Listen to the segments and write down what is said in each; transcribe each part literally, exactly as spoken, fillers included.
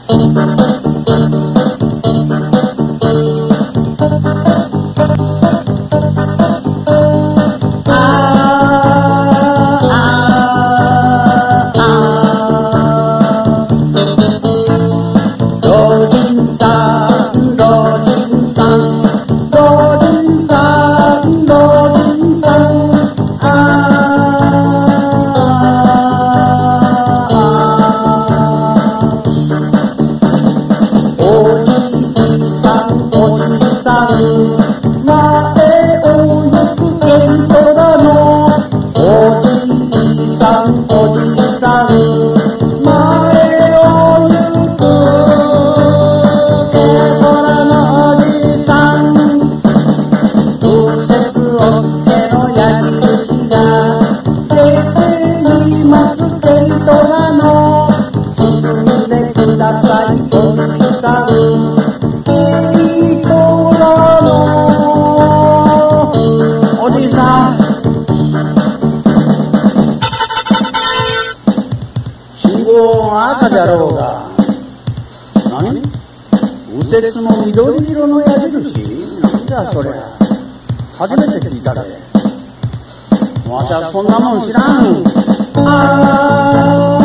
右折の緑色の矢印？なんだそりゃ。初めて聞いたで。わしはそんなもん知らん。あ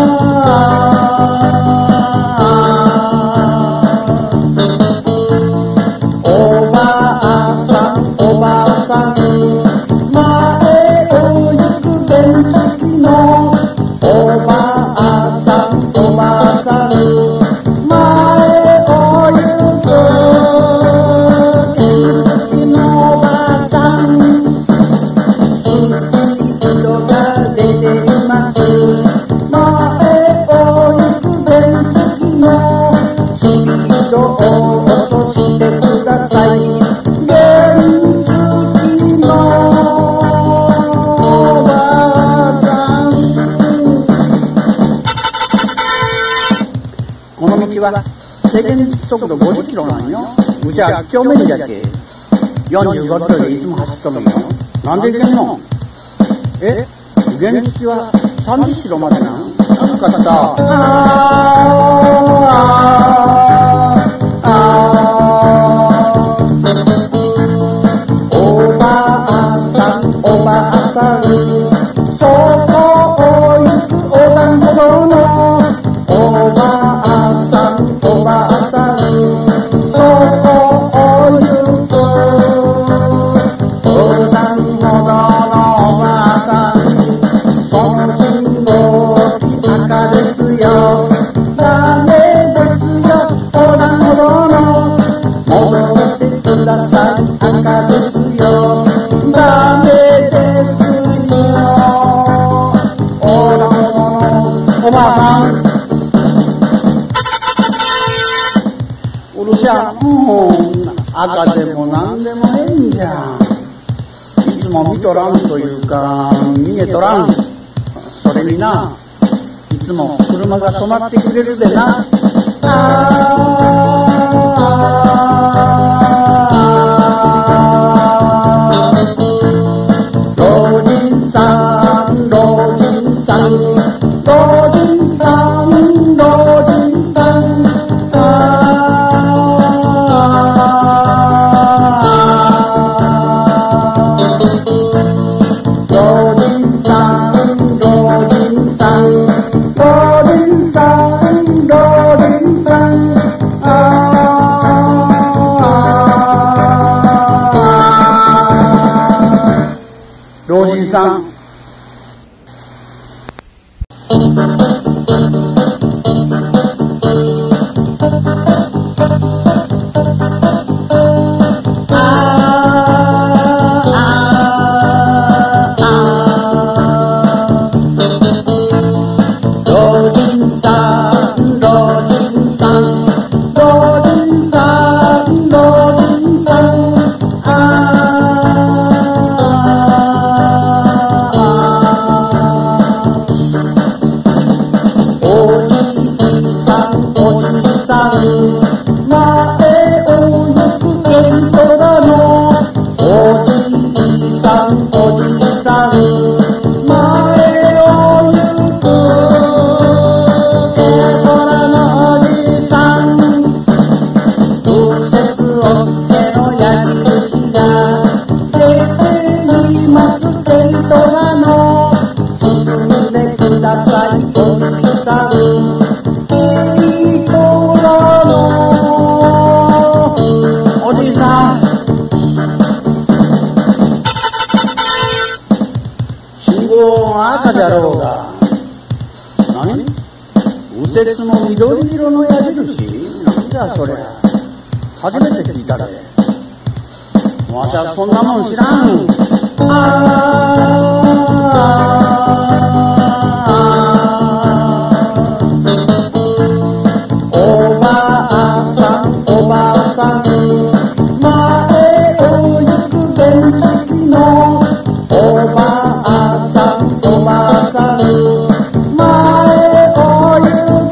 ーおばあさんおばあさん、前を行く電池機のおばあさんおばあさん、制限速度ごじゅっキロなんよ。うちは京面じゃけよんじゅうごキロでいつも走っとるんよ。なんでいけんの？え原付はさんじゅっキロまでなん？寒かった。あーあーおばあさんおばあさん、そこを行く横断歩道のおばあさんおばあさん、そこを行く横断歩道のおばあさん、その信号機赤ですよ、ダメですよ、横断歩道の戻ってください、赤ですよ、ダメですよ、横断歩道のおばあさん。うるしゃ、もう赤でもなんでもええんじゃん。いつも見とらんというか見えとらん。それにないつも車が止まってくれるでな。あー老人さん老人さん老人さん老人さん、老人さん。前を行く軽トラのおじさん、 色の矢印？なんじゃそれ。初めて聞いたで。わしはそんなもん知らん。あーおばあさんおばあさん、前を行く原付のおばあさんおばあさん、前を行く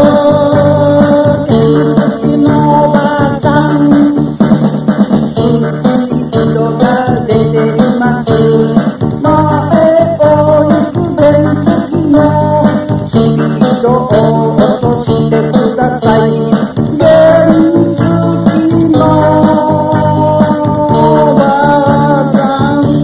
原付のおばあさん、スピードが出ています。前を行く原付のスピードを落としてください。原付のおばあさん、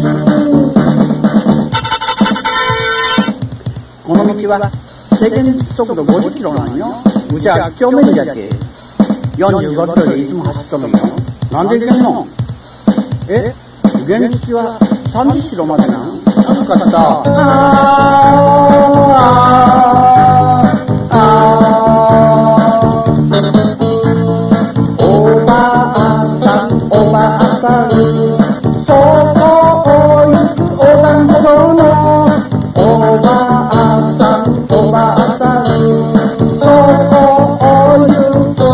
この道は制限速度ごじゅっキロなんよ。うちは京面じゃけよんじゅうごキロでいつも走っとるんよ。なんでいけんの？え、原付はさんじゅっキロまでなん？なんかさ、あーあーあーおばあさんおばあさん、そこを行く横断歩道のおばあさんおばあさん、そこを行く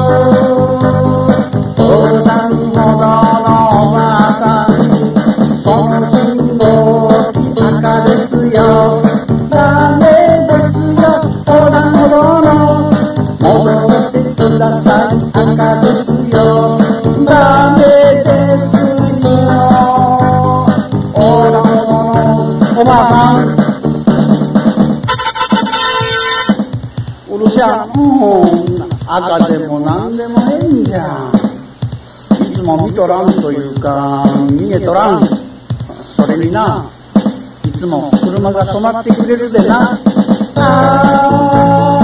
横断歩道のおばあさん、その信号機赤ですよ。ダメですよ横断歩道の、戻ってください赤ですよ。ダメですよ横断歩道のおばあさん。うるしゃ、もう赤でもなんでもええんじゃ。いつも見とらんというか見えとらん。それにな、いつも車が止まってくれるでな。あ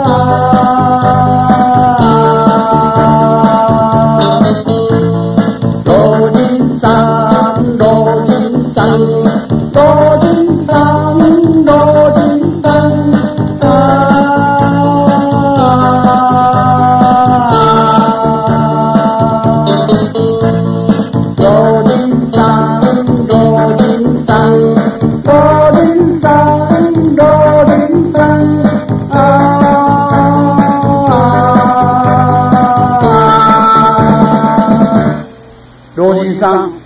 ー老人さん老人さん老人さん老人さん、老人さん老人さん老人さん老人さん、老人さん